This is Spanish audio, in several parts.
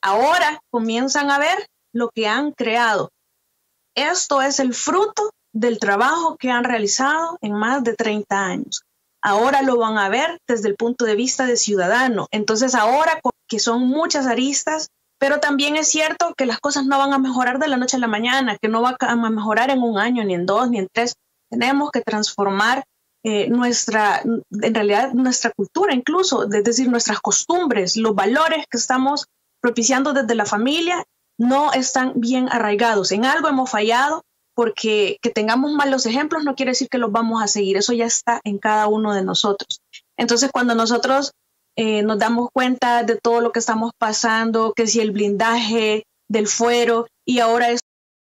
ahora comienzan a ver lo que han creado. Esto es el fruto del trabajo que han realizado en más de 30 años. Ahora lo van a ver desde el punto de vista de ciudadano. Entonces ahora que son muchas aristas, pero también es cierto que las cosas no van a mejorar de la noche a la mañana, que no van a mejorar en 1 año, ni en 2, ni en 3. Tenemos que transformar en realidad nuestra cultura incluso, es decir, nuestras costumbres, los valores que estamos propiciando desde la familia no están bien arraigados. En algo hemos fallado, porque que tengamos malos ejemplos no quiere decir que los vamos a seguir. Eso ya está en cada uno de nosotros. Entonces, cuando nosotros nos damos cuenta de todo lo que estamos pasando, que si el blindaje del fuero y ahora es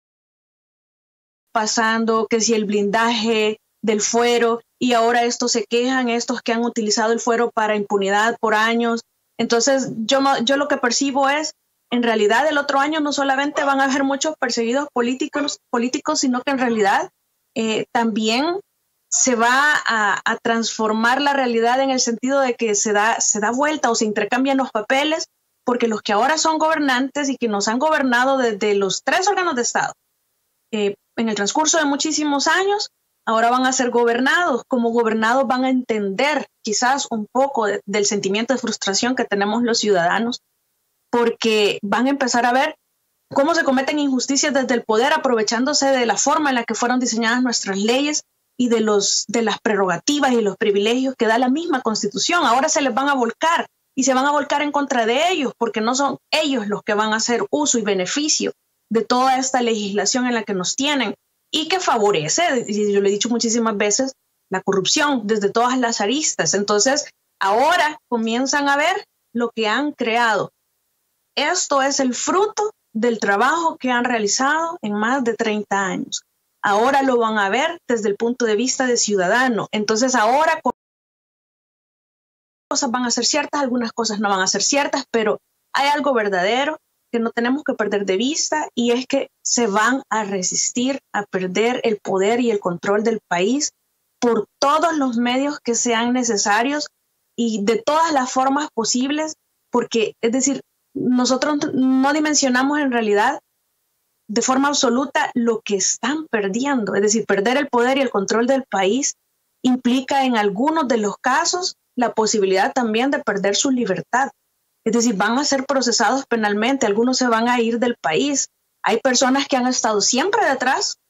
pasando, que si el blindaje del fuero y ahora estos se quejan, estos que han utilizado el fuero para impunidad por años. Entonces, yo lo que percibo es, en realidad el otro año no solamente van a haber muchos perseguidos políticos, sino que en realidad también se va a transformar la realidad en el sentido de que se da vuelta o se intercambian los papeles, porque los que ahora son gobernantes y que nos han gobernado desde los 3 órganos de Estado en el transcurso de muchísimos años, ahora van a ser gobernados. Como gobernados van a entender quizás un poco del sentimiento de frustración que tenemos los ciudadanos, porque van a empezar a ver cómo se cometen injusticias desde el poder, aprovechándose de la forma en la que fueron diseñadas nuestras leyes y de las prerrogativas y los privilegios que da la misma Constitución. Ahora se les van a volcar y se van a volcar en contra de ellos, porque no son ellos los que van a hacer uso y beneficio de toda esta legislación en la que nos tienen y que favorece, y yo lo he dicho muchísimas veces, la corrupción desde todas las aristas. Entonces, ahora comienzan a ver lo que han creado. Esto es el fruto del trabajo que han realizado en más de 30 años. Ahora lo van a ver desde el punto de vista de ciudadano. Entonces ahora cosas van a ser ciertas, algunas cosas no van a ser ciertas, pero hay algo verdadero que no tenemos que perder de vista, y es que se van a resistir a perder el poder y el control del país por todos los medios que sean necesarios y de todas las formas posibles, porque, es decir, nosotros no dimensionamos en realidad de forma absoluta lo que están perdiendo. Es decir, perder el poder y el control del país implica en algunos de los casos la posibilidad también de perder su libertad. Es decir, van a ser procesados penalmente, algunos se van a ir del país. Hay personas que han estado siempre detrás